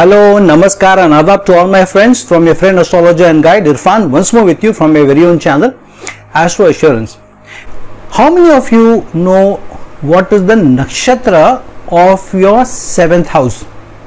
Hello, Namaskar and Adab to all my friends from your friend astrologer and guide Irfan, once more with you from my very own channel Astro Assurance. How many of you know what is the Nakshatra of your 7th house?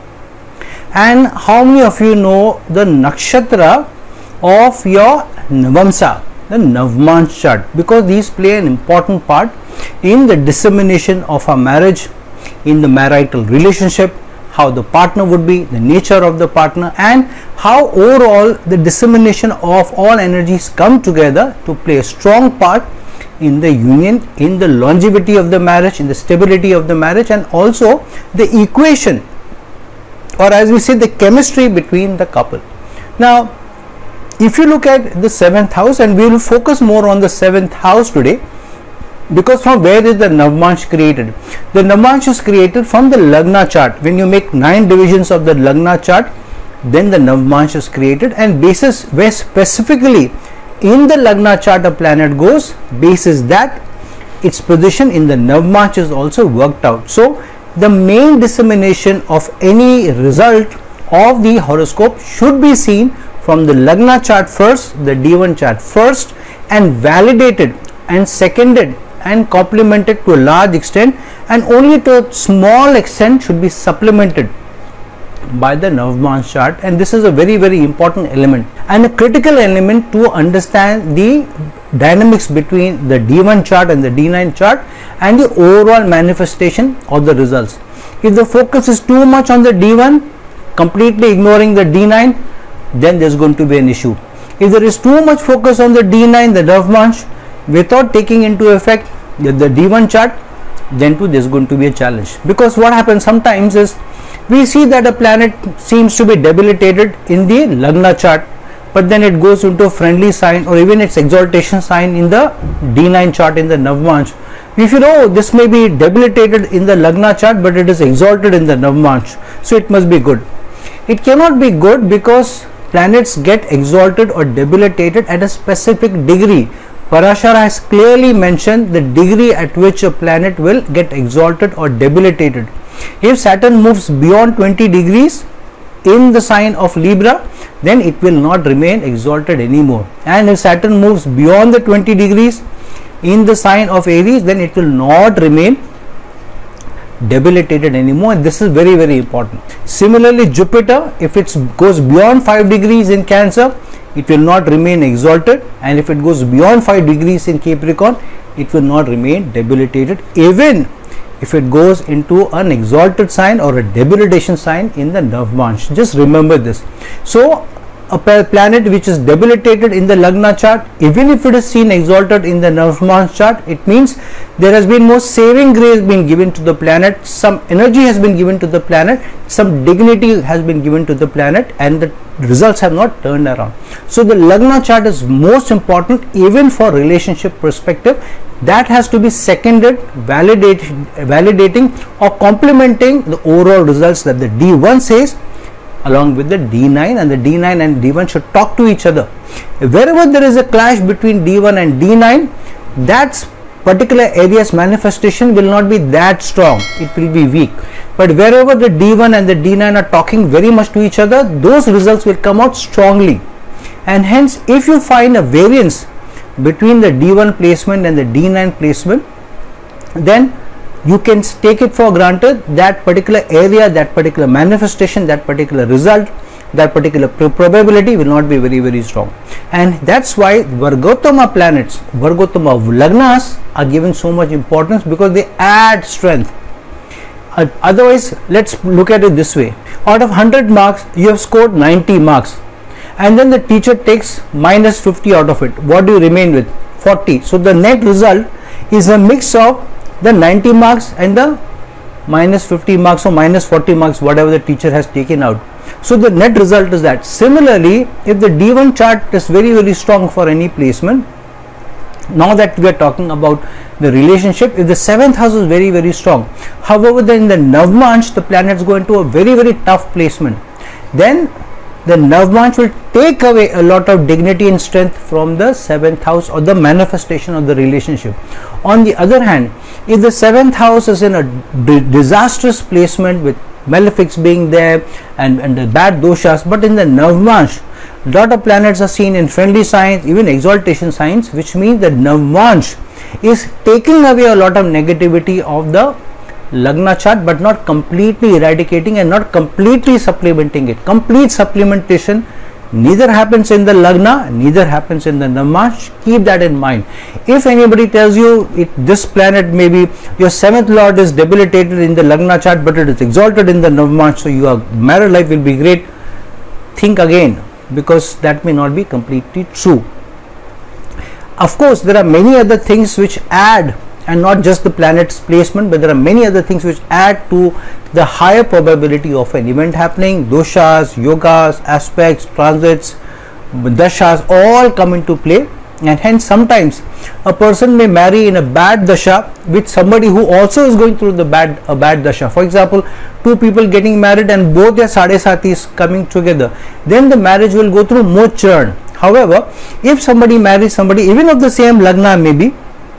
And how many of you know the Nakshatra of your Navamsa, the Navmansh chart? Because these play an important part in the dissemination of a marriage, in the marital relationship, how the partner would be, the nature of the partner, and how overall the dissemination of all energies come together to play a strong part in the union, in the longevity of the marriage, in the stability of the marriage, and also the equation, or as we say, the chemistry between the couple. Now, if you look at the 7th house, and we will focus more on the 7th house today, because from where is the Navmansh created? The Navmansh is created from the Lagna chart. When you make 9 divisions of the Lagna chart, then the Navmansh is created, and basis where specifically in the Lagna chart a planet goes, basis that its position in the Navmansh is also worked out. So the main dissemination of any result of the horoscope should be seen from the Lagna chart first, the D1 chart first, and validated and seconded and complemented to a large extent, and only to a small extent should be supplemented by the Navmansh chart. And this is a very important element and a critical element to understand the dynamics between the D1 chart and the D9 chart and the overall manifestation of the results. If the focus is too much on the D1, completely ignoring the D9, then there's going to be an issue. If there is too much focus on the D9, the Navmansh, without taking into effect the D1 chart, then too there's going to be a challenge. Because what happens sometimes is we see that a planet seems to be debilitated in the Lagna chart, but then it goes into a friendly sign or even its exaltation sign in the D9 chart, in the Navmansh. If you know this may be debilitated in the Lagna chart, but it is exalted in the Navmansh, so it must be good. It cannot be good because planets get exalted or debilitated at a specific degree. Parashar has clearly mentioned the degree at which a planet will get exalted or debilitated. If Saturn moves beyond 20 degrees in the sign of Libra, then it will not remain exalted anymore. And if Saturn moves beyond the 20 degrees in the sign of Aries, then it will not remain debilitated anymore, and this is very important. Similarly, Jupiter, if it goes beyond 5 degrees in Cancer, it will not remain exalted, and if it goes beyond 5 degrees in Capricorn, it will not remain debilitated, even if it goes into an exalted sign or a debilitation sign in the Navmansh. Just remember this. So a planet which is debilitated in the Lagna chart, even if it is seen exalted in the Navmansh chart, it means there has been more saving grace being given to the planet, some energy has been given to the planet, some dignity has been given to the planet, and the results have not turned around. So the Lagna chart is most important even for relationship perspective. That has to be seconded, validating or complementing the overall results that the D1 says along with the D9, and the D9 and D1 should talk to each other. Wherever there is a clash between D1 and D9, that particular area's manifestation will not be that strong, it will be weak. But wherever the D1 and the D9 are talking very much to each other, those results will come out strongly. And hence, if you find a variance between the D1 placement and the D9 placement, then you can take it for granted that particular area, that particular manifestation, that particular result, that particular probability will not be very strong. And that's why Vargotama planets, Vargotama Lagnas are given so much importance, because they add strength. Otherwise, let's look at it this way. Out of 100 marks, you have scored 90 marks, and then the teacher takes minus 50 out of it. What do you remain with? 40. So the net result is a mix of the 90 marks and the minus 50 marks or minus 40 marks, whatever the teacher has taken out. So the net result is that. Similarly, if the D1 chart is very strong for any placement, now that we are talking about the relationship, if the 7th house is very strong, however, then in the Navmansh the planets go into a very tough placement, then the Navmansh will take away a lot of dignity and strength from the 7th house or the manifestation of the relationship. On the other hand, if the 7th house is in a disastrous placement with malefics being there and the bad doshas. But in the Navvansh, lot of planets are seen in friendly signs, even exaltation signs, which means that Navvansh is taking away a lot of negativity of the Lagna chart, but not completely eradicating and not completely supplementing it. Complete supplementation neither happens in the Lagna, neither happens in the Navvansh. Keep that in mind. If anybody tells you this planet, maybe your 7th lord is debilitated in the Lagna chart, but it is exalted in the Navvansh, so your married life will be great, think again, because that may not be completely true. Of course, there are many other things which add, and not just the planet's placement, but there are many other things which add to the higher probability of an event happening. Doshas, yogas, aspects, transits, dashas all come into play, and hence sometimes a person may marry in a bad dasha with somebody who also is going through a bad dasha. For example, two people getting married and both their sadesatis coming together, then the marriage will go through more churn. However, if somebody marries somebody even of the same lagna maybe,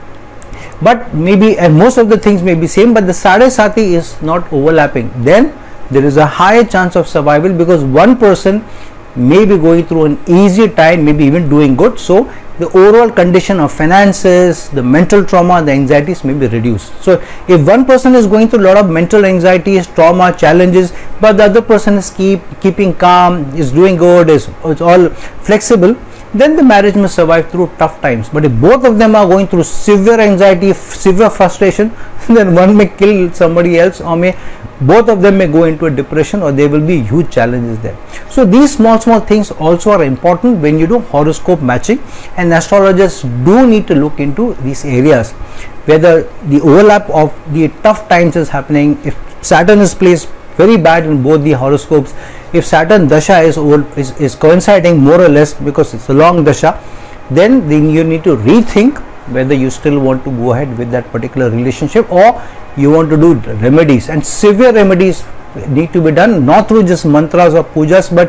but maybe, and most of the things may be same, but the sadesati is not overlapping, then there is a higher chance of survival, because one person may be going through an easier time, maybe even doing good. So the overall condition of finances, the mental trauma, the anxieties may be reduced. So if one person is going through a lot of mental anxieties, trauma, challenges, but the other person is keeping calm, is doing good, it's all flexible, then the marriage may survive through tough times. But if both of them are going through severe anxiety, severe frustration, then one may kill somebody else, or both of them may go into a depression, or there will be huge challenges there. So these small things also are important when you do horoscope matching, and astrologers do need to look into these areas, whether the overlap of the tough times is happening. If Saturn is placed very bad in both the horoscopes, if Saturn dasha is coinciding more or less because it's a long dasha, then you need to rethink whether you still want to go ahead with that particular relationship, or you want to do remedies. And severe remedies need to be done not through just mantras or pujas, but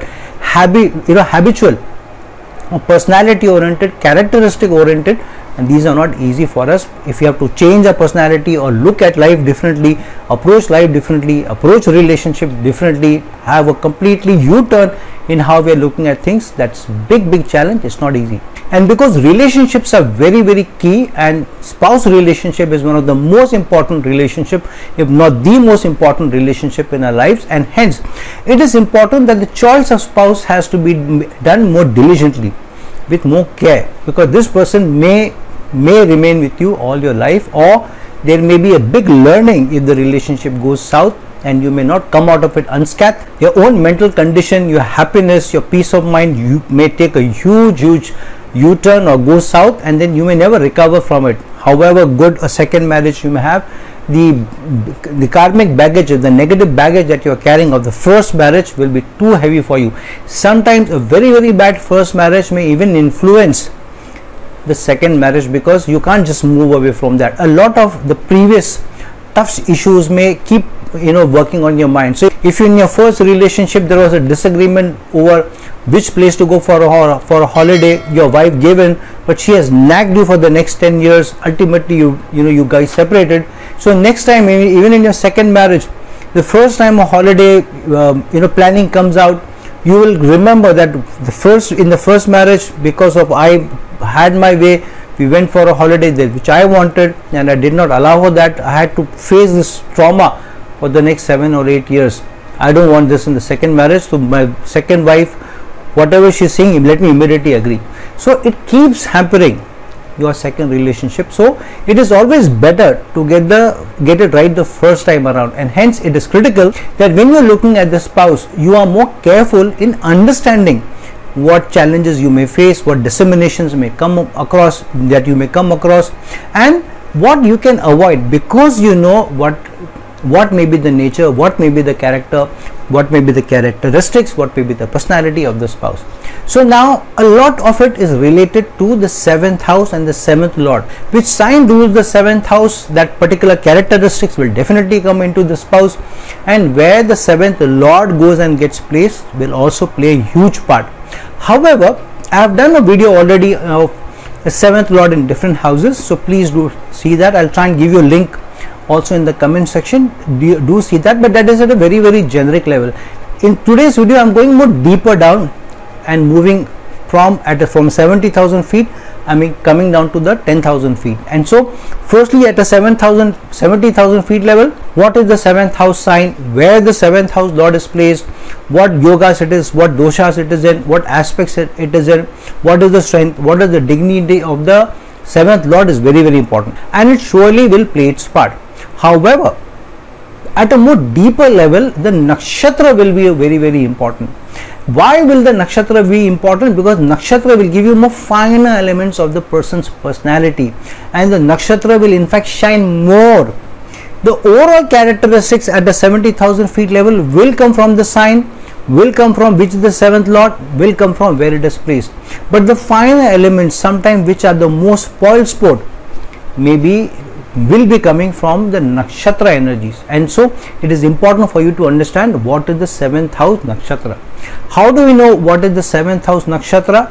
habitual, personality oriented, characteristic oriented, and these are not easy for us. If you have to change our personality or look at life differently, approach life differently, approach relationship differently, have a completely U-turn in how we are looking at things, that's big challenge. It's not easy. And because relationships are very key, and spouse relationship is one of the most important relationship, if not the most important relationship in our lives, and hence it is important that the choice of spouse has to be done more diligently, with more care, because this person may remain with you all your life, or there may be a big learning if the relationship goes south, and you may not come out of it unscathed. Your own mental condition, your happiness, your peace of mind, you may take a huge U-turn or go south, and then you may never recover from it. However good a second marriage you may have, the karmic baggage, the negative baggage that you are carrying of the first marriage will be too heavy for you. Sometimes a very bad first marriage may even influence the second marriage, because you can't just move away from that. A lot of the previous tough issues may keep working on your mind. So if in your first relationship there was a disagreement over which place to go for a holiday, your wife gave in, but she has nagged you for the next 10 years, ultimately you guys separated. So next time, even in your second marriage, the first time a holiday planning comes out, you will remember that in the first marriage, because of I had my way, we went for a holiday there which I wanted, and I did not allow her that. I had to face this trauma for the next 7 or 8 years. I don't want this in the second marriage. So my second wife, whatever she's saying, let me immediately agree. So it keeps hampering your second relationship. So it is always better to get it right the first time around, and hence it is critical that when you are looking at the spouse, you are more careful in understanding what challenges you may face, what disseminations may come across, and what you can avoid, because you know what may be the nature, what may be the character, what may be the characteristics, what may be the personality of the spouse. So now a lot of it is related to the 7th house and the 7th lord. Which sign rules the 7th house, that particular characteristics will definitely come into the spouse, and where the 7th lord goes and gets placed will also play a huge part. However, I have done a video already of the 7th lord in different houses, so please do see that. I'll try and give you a link also in the comment section. Do see that, but that is at a very generic level. In today's video, I am going more deeper down and moving from 70,000 feet, I mean coming down to the 10,000 feet. And so firstly, at a 70,000 feet level, what is the 7th house sign, where the 7th house lord is placed, what yogas it is, what doshas it is in, what aspects it is in, what is the strength, what is the dignity of the 7th lord is very important, and it surely will play its part. However, at a more deeper level, the nakshatra will be very important. Why will the nakshatra be important? Because nakshatra will give you more finer elements of the person's personality, and the nakshatra will in fact shine more. The overall characteristics at the 70,000 feet level will come from the sign, will come from which the 7th lord, will come from where it is placed. But the finer elements, sometimes which are the most spoiled sport, maybe will be coming from the nakshatra energies. And so it is important for you to understand what is the 7th house nakshatra. How do we know what is the 7th house nakshatra?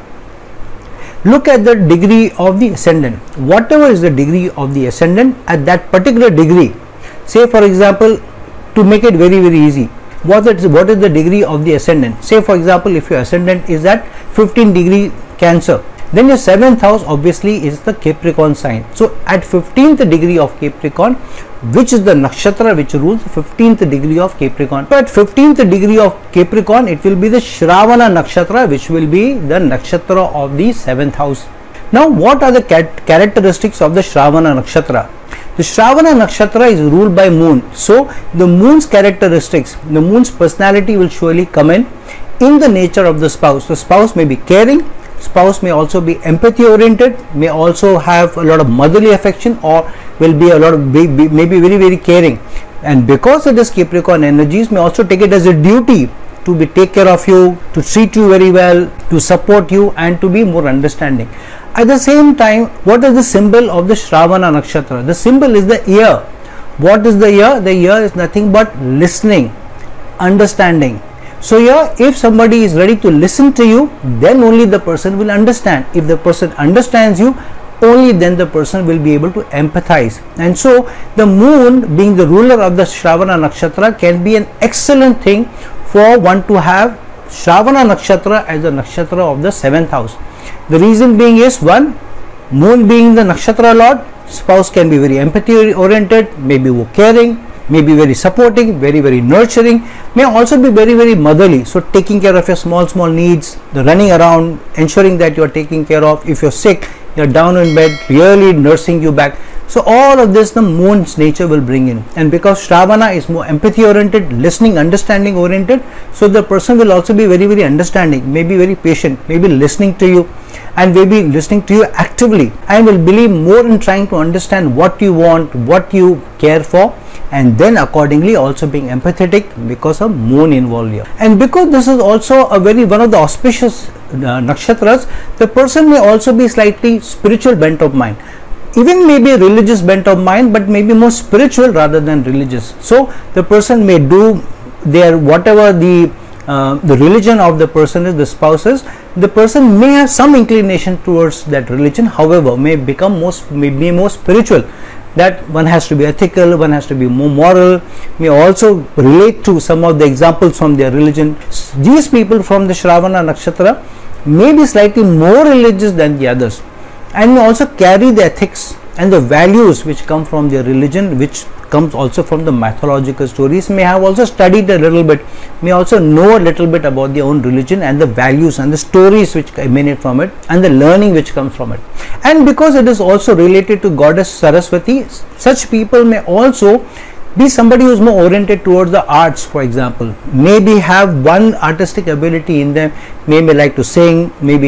Look at the degree of the ascendant. Whatever is the degree of the ascendant, at that particular degree, say for example, to make it very easy, what is the degree of the ascendant? Say for example, if your ascendant is at 15 degree Cancer, then your 7th house obviously is the Capricorn sign. So at 15th degree of Capricorn, which is the nakshatra which rules 15th degree of Capricorn. So at 15th degree of Capricorn, it will be the Shravana nakshatra, which will be the nakshatra of the 7th house. Now what are the characteristics of the Shravana nakshatra? The Shravana nakshatra is ruled by moon. So the moon's characteristics, the moon's personality will surely come in the nature of the spouse. The spouse may be caring, spouse may also be empathy oriented, may also have a lot of motherly affection, or will be a lot of maybe very caring. And because it is Capricorn energies, may also take it as a duty to take care of you, to treat you very well, to support you, and to be more understanding. At the same time, what is the symbol of the Shravana nakshatra? The symbol is the ear. What is the ear? The ear is nothing but listening, understanding. So here, if somebody is ready to listen to you, then only the person will understand. If the person understands you, only then the person will be able to empathize. And so the moon, being the ruler of the Shravana nakshatra, can be an excellent thing for one to have Shravana nakshatra as the nakshatra of the 7th house. The reason being is, one, moon being the nakshatra lord, spouse can be very empathy oriented, maybe caring, may be very supporting, very nurturing, may also be very motherly. So taking care of your small needs, the running around, ensuring that you are taking care of. If you're sick, you're down in bed, really nursing you back. So all of this the moon's nature will bring in. And because Shravana is more empathy oriented, listening, understanding oriented, so the person will also be very understanding, maybe very patient, maybe listening to you, and maybe listening to you actively, and will believe more in trying to understand what you want, what you care for, and then accordingly also being empathetic, because of moon involved here. And because this is also a one of the auspicious nakshatras, the person may also be slightly spiritual bent of mind, even maybe religious bent of mind, but maybe more spiritual rather than religious. So the person may do their whatever the religion of the person is, the spouse is, the person may have some inclination towards that religion, however may become more spiritual, that one has to be ethical, one has to be more moral, may also relate to some of the examples from their religion. These people from the Shravana nakshatra may be slightly more religious than the others, and may also carry the ethics and the values which come from their religion, which comes also from the mythological stories, may have also studied a little bit, may also know a little bit about their own religion and the values and the stories which emanate from it, and the learning which comes from it. And because it is also related to goddess Saraswati, such people may also be somebody who is more oriented towards the arts, for example, maybe have one artistic ability in them, may like to sing, may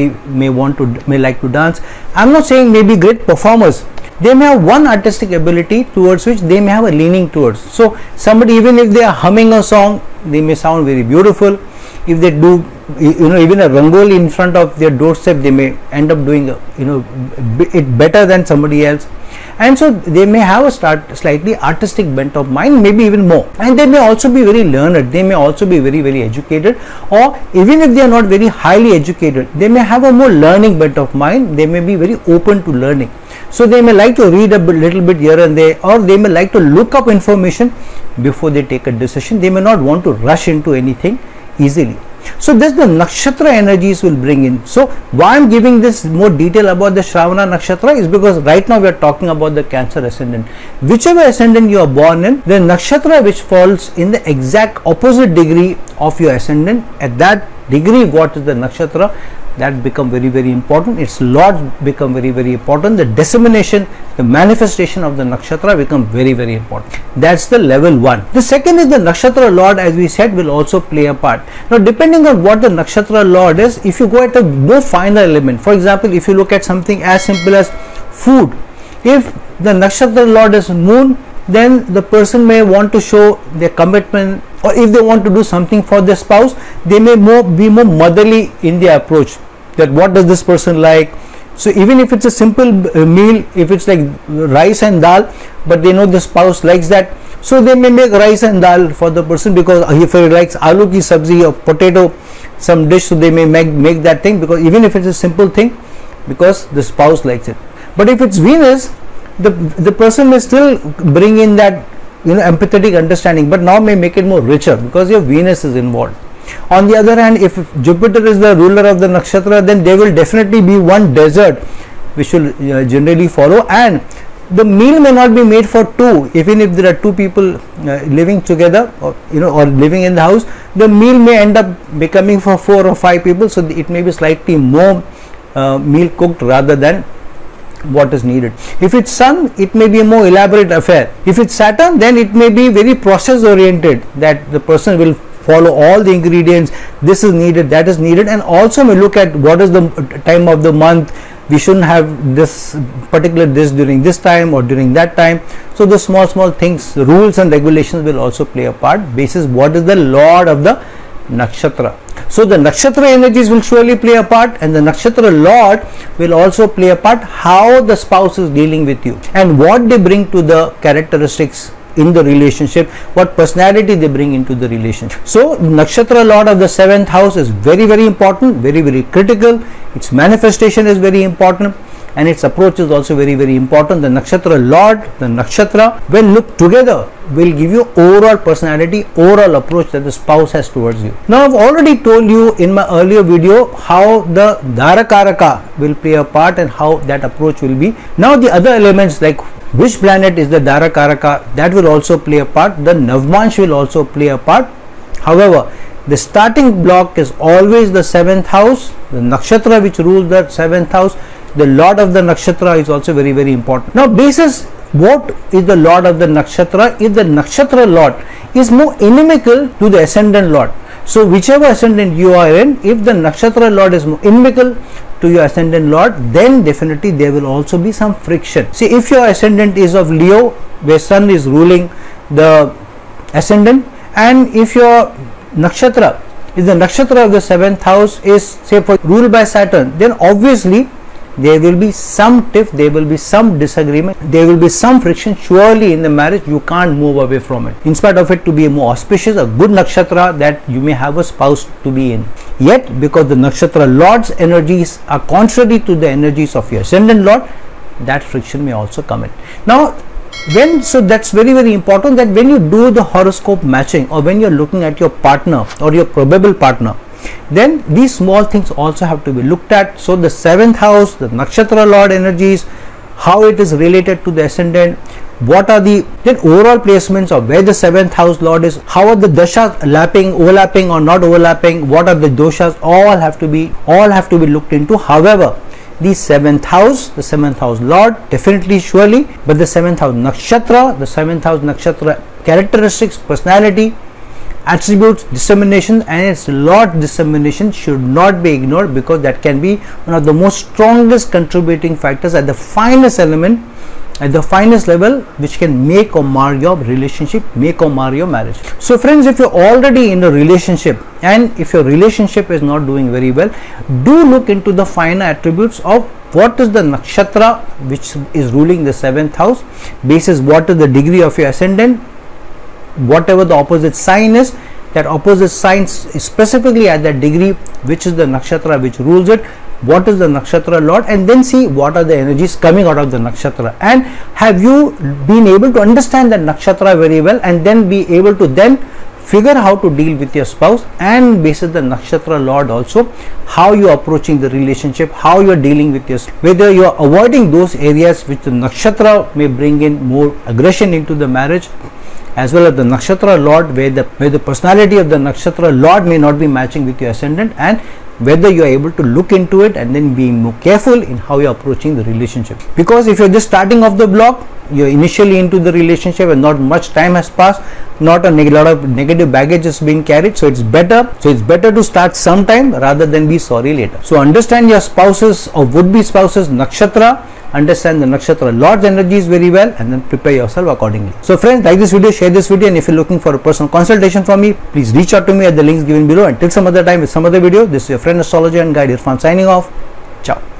like to dance. I am not saying may be great performers, they may have one artistic ability towards which they may have a leaning towards. So somebody, even if they are humming a song, they may sound very beautiful. If they do even a rangoli in front of their doorstep, they may end up doing it better than somebody else. and so they may have a slightly artistic bent of mind, maybe even more, and they may also be very learned, they may also be very educated, or even if they are not very highly educated, they may have a more learning bent of mind, they may be very open to learning. So they may like to read a little bit here and there, or they may like to look up information before they take a decision. They may not want to rush into anything easily. So this the nakshatra energies will bring in. So why I am giving this more detail about the Shravana nakshatra is because right now we are talking about the Cancer ascendant. Whichever ascendant you are born in, the nakshatra which falls in the exact opposite degree of your ascendant, at that degree what is the nakshatra, that become very important. Its lords become very important. The dissemination, the manifestation of the nakshatra become very important. That's the level 1. The second is the nakshatra lord, as we said, will also play a part. Now depending on what the nakshatra lord is, if you go at a more finer element, for example, if you look at something as simple as food, if the nakshatra lord is moon, then the person may want to show their commitment, or if they want to do something for their spouse, they may be more motherly in their approach, that what does this person like. So even if it's a simple meal, if it's like rice and dal, but they know the spouse likes that, so they may make rice and dal for the person, because if he likes aloo ki sabzi or potato some dish, so they may make that thing, because even if it's a simple thing, because the spouse likes it. But if it's Venus, the person may still bring in that empathetic understanding, but now may make it more richer because your Venus is involved. On the other hand, if Jupiter is the ruler of the nakshatra, then there will definitely be one dessert which will generally follow, and the meal may not be made for two. Even if there are two people living together, or or living in the house, the meal may end up becoming for 4 or 5 people. So it may be slightly more meal cooked rather than what is needed. If it's Sun, it may be a more elaborate affair. If it's Saturn, then it may be very process oriented, that the person will follow all the ingredients, this is needed, that is needed, and also may look at what is the time of the month, we shouldn't have this particular dish during this time or during that time. So the small things, rules and regulations will also play a part basis what is the lord of the nakshatra. So the nakshatra energies will surely play a part, and the nakshatra lord will also play a part how the spouse is dealing with you and what they bring to the characteristics in the relationship, what personality they bring into the relationship. So nakshatra lord of the 7th house is very important, very critical. Its manifestation is very important, and its approach is also very important. The nakshatra lord, the nakshatra, when looked together, will give you overall personality, overall approach that the spouse has towards you. Now I've already told you in my earlier video how the Dharakaraka will play a part and how that approach will be. Now the other elements, like which planet is the Dharakaraka, that will also play a part. The Navmansh will also play a part. However, the starting block is always the 7th house, the nakshatra which rules the 7th house. The lord of the nakshatra is also very important. Now basis what is the lord of the nakshatra? If the nakshatra lord is more inimical to the ascendant lord, so whichever ascendant you are in, if the nakshatra lord is more inimical to your ascendant lord, then definitely there will also be some friction. See, if your ascendant is of Leo, where sun is ruling the ascendant, and if your nakshatra is the nakshatra of the 7th house is, say, for ruled by Saturn, then obviously there will be some tiff, there will be some disagreement, there will be some friction surely in the marriage. You can't move away from it, in spite of it to be a more auspicious, a good nakshatra that you may have a spouse to be in. Yet because the nakshatra lord's energies are contrary to the energies of your ascendant lord, that friction may also come in. Now so that's very important, that when you do the horoscope matching, or when you're looking at your partner or your probable partner, then these small things also have to be looked at. So the 7th house, the nakshatra lord energies, how it is related to the ascendant, what are the then overall placements of where the 7th house lord is, how are the dashas overlapping or not overlapping, what are the doshas, all have to be looked into. However, the 7th house, the 7th house lord, definitely surely, but the 7th house nakshatra characteristics, personality, attributes, dissemination, and its lord dissemination should not be ignored, because that can be one of the most strongest contributing factors at the finest element at the finest level, which can make or mar your relationship, make or mar your marriage. So friends, if you're already in a relationship and if your relationship is not doing very well, do look into the finer attributes of what is the nakshatra which is ruling the 7th house, basis what is the degree of your ascendant, whatever the opposite sign is, that opposite sign specifically at that degree, which is the nakshatra which rules it, what is the nakshatra lord, and then see what are the energies coming out of the nakshatra, and have you been able to understand that nakshatra very well, and then be able to then figure how to deal with your spouse, and basis the nakshatra lord also, how you are approaching the relationship, how you are dealing with your, whether you are avoiding those areas which the nakshatra may bring in more aggression into the marriage, as well as the nakshatra lord where the personality of the nakshatra lord may not be matching with your ascendant, and whether you are able to look into it and then being more careful in how you are approaching the relationship. Because if you are just starting off the block, you are initially into the relationship and not much time has passed, not a lot of negative baggage is being carried, so it's better to start sometime rather than be sorry later. So understand your spouses or would-be spouses nakshatra, understand the nakshatra lord's energies very well, and then prepare yourself accordingly. So friends, like this video, share this video, and if you're looking for a personal consultation from me, please reach out to me at the links given below. Until some other time with some other video, this is your friend astrologer and guide Irfan signing off. Ciao.